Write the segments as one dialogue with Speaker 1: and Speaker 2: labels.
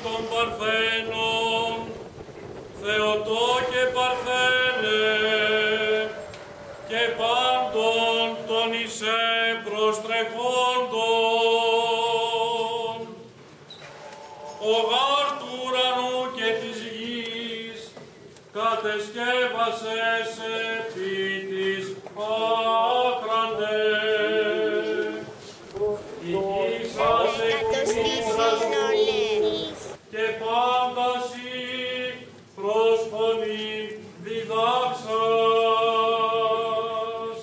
Speaker 1: των Παρθένων, Θεοτό και Παρθένε, και πάντων των εισέ προστρεχόντων. Ο γάρ του ουρανού και της γης κατεσκεύασες επί της άκραντε. Η γη σας εκμήτρασες και πάντασι προς φωνήν διδάξας.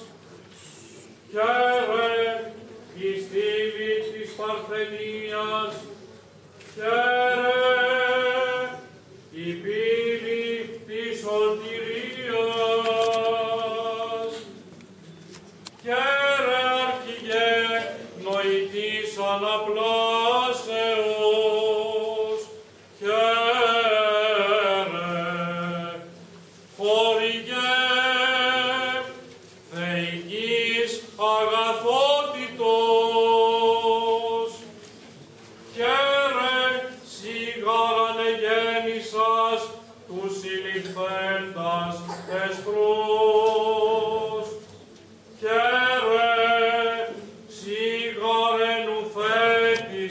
Speaker 1: Χαίρε η στήλη της Παρθενίας, χαίρε η πύλη της σωτηρίας, χαίρε αρχηγέ νοητής αναπλάσεως, χαίρε χορηγέ θεϊκής αγαθότητος, χαίρε σιγάρανε γέννησας τους συλληφθέντας εχθρούς, χαίρε σιγάρε νουθέτης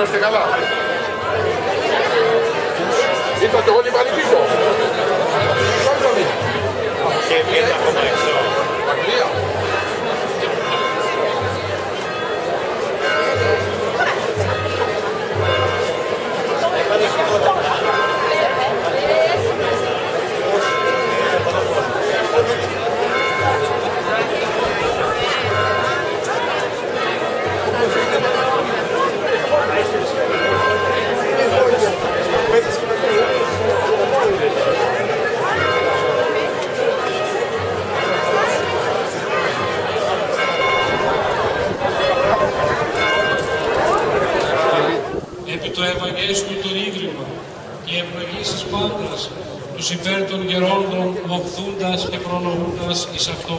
Speaker 2: να είστε καλά. Ήρθατε όλοι πάλι πίσω.
Speaker 3: Και βγαίνετε ακόμα έξω.
Speaker 2: Αγγλία.
Speaker 1: Επί το Ευαγγέλιο των ίδρυμα και ευλογήσεις πάντας, τους υπέρ των γερόντων μοχθούντας και προνομούντας εις αυτό.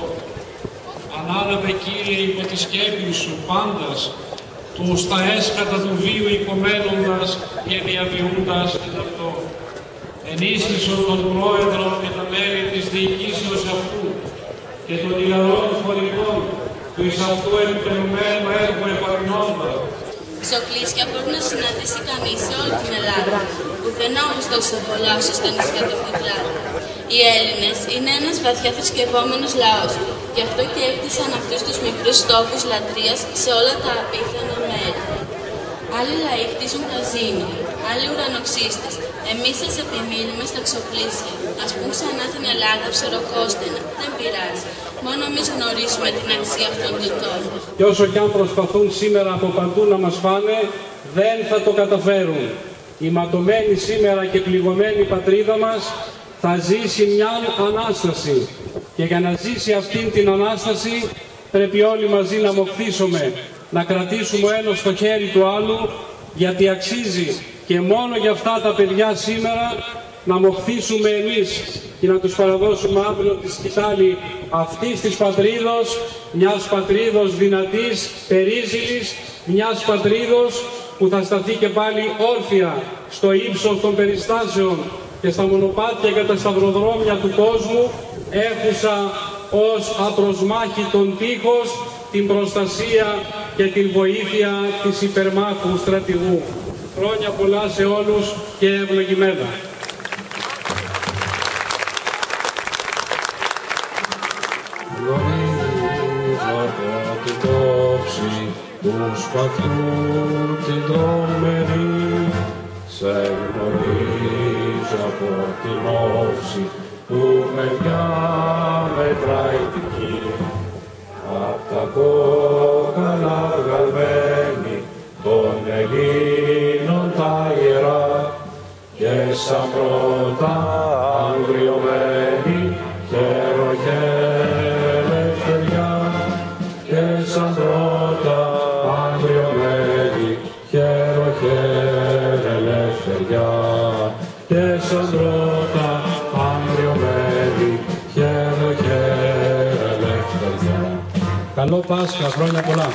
Speaker 1: Ανάλαβε, Κύριε, υπό τη σκέπη σου πάντας, τους τα έσχατα του βίου οικομένοντας και διαβιούντας εις αυτό. Ενίσχυσον των πρόεδρων και τα μέλη της διοικήσεως αυτού και των ηλαρών χωρικών του εις αυτού επιτελουμένου έργου επαρνώντα.
Speaker 4: Ζωκλήσια μπορεί να συναντήσει κανείς σε όλη την Ελλάδα, πουθενά όμως τόσο πολλά όσο στα νησιά του Κυκλάδου. Οι Έλληνες είναι ένας βαθιά θρησκευόμενος λαός, γι' αυτό και έκτισαν αυτούς τους μικρούς στόχους λατρείας σε όλα τα απίθανα μέρη. Άλλοι λαοί χτίζουν καζίνι, άλλοι ουρανοξύστες. Εμείς σας επιμείνουμε στα Ξοπλήσια. Ας πούμε ξανά την Ελλάδα ψωροκόστενα. Δεν πειράζει. Μόνο εμείς γνωρίζουμε την αξία αυτών των τόπων.
Speaker 1: Και όσο κι αν προσπαθούν σήμερα από παντού να μας φάνε, δεν θα το καταφέρουν. Η ματωμένη σήμερα και πληγωμένη πατρίδα μας θα ζήσει μια Ανάσταση. Και για να ζήσει αυτήν την Ανάσταση πρέπει όλοι μαζί να μοχθήσουμε, να κρατήσουμε ο ένας το χέρι του άλλου, γιατί αξίζει και μόνο για αυτά τα παιδιά σήμερα να μοχθήσουμε εμείς και να τους παραδώσουμε αύριο τη σκητάλη αυτής της πατρίδος, μιας πατρίδος δυνατής, περίζηλης, μιας πατρίδος που θα σταθεί και πάλι όρθια στο ύψος των περιστάσεων και στα μονοπάτια και τα σταυροδρόμια του κόσμου, έχουσα ως απροσμάχητον τείχος την προστασία και την βοήθεια της υπερμάχου στρατηγού. Χρόνια πολλά σε όλους και ευλογημένα.
Speaker 5: Γνωρίζω από την τόψη του σπαθιού την τρομερή. Σε γνωρίζω από την όψη που με διαμετράει την γη. Απ' τα κόκαλα βγαλμένη των Ελλήνων τα ιερά και σαν πρώτα αγριωμένη χαίρο και ελευθεριά και σαν πρώτα αγριωμένη χαίρο και ελευθεριά και σαν πρώτα αγριωμένη χαίρο και ελευθεριά.
Speaker 1: Καλό Πάσχα, χρόνια πολλά.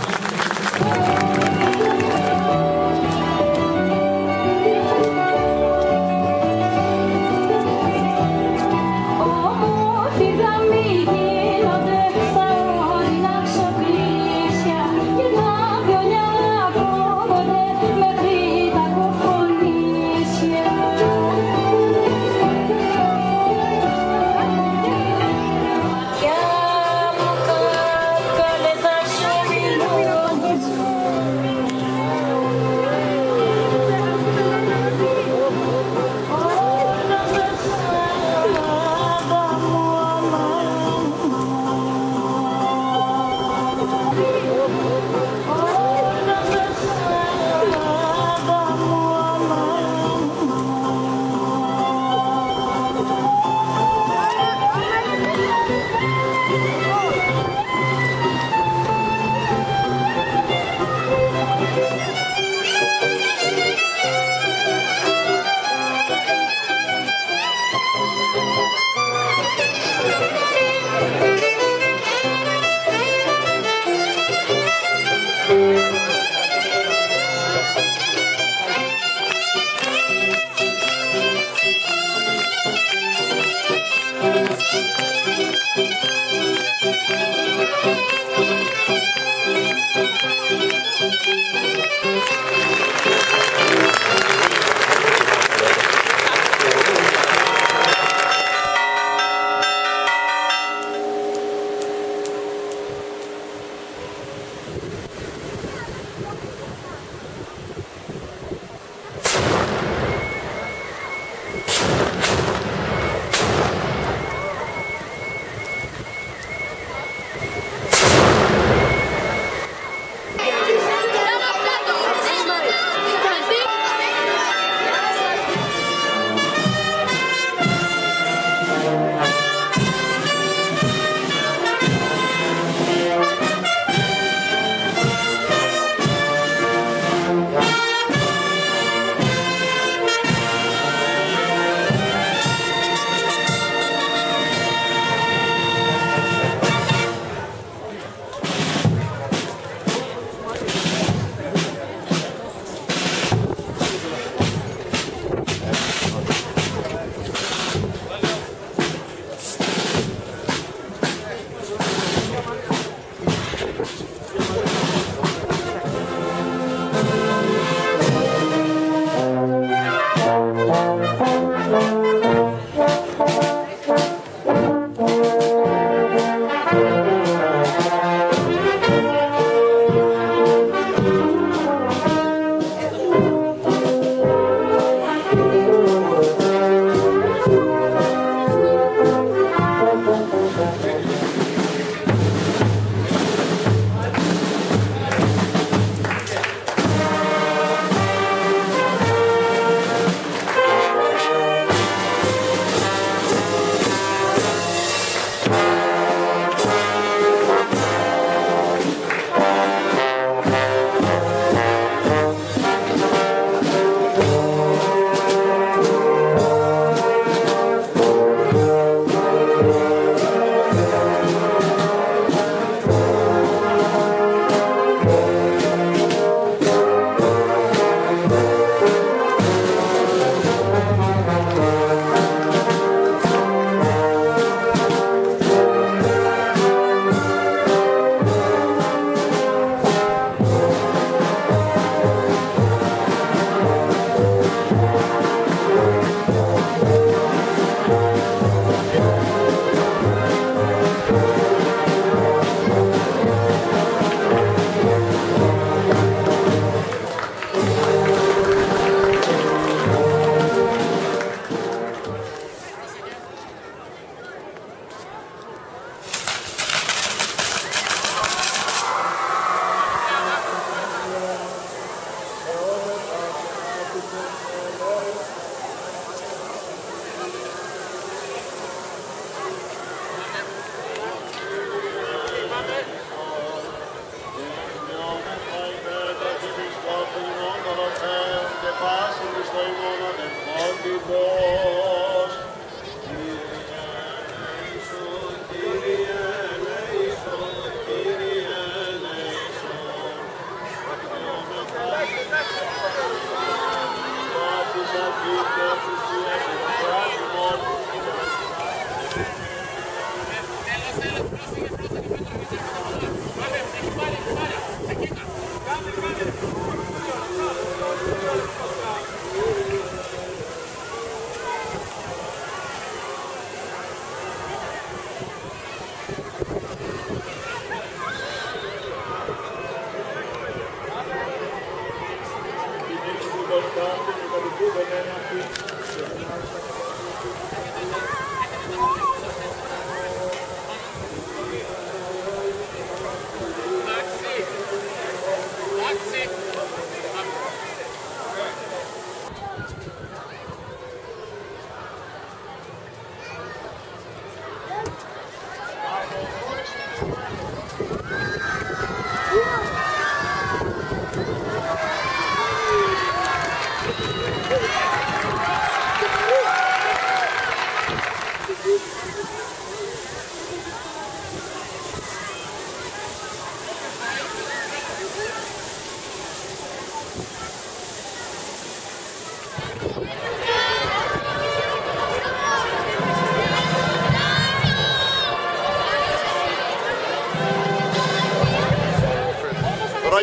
Speaker 5: Thank you.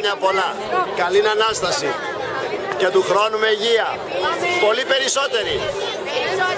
Speaker 6: χρόνια πολλά. Καλή Ανάσταση. Και του χρόνου με υγεία. Πολύ περισσότερη.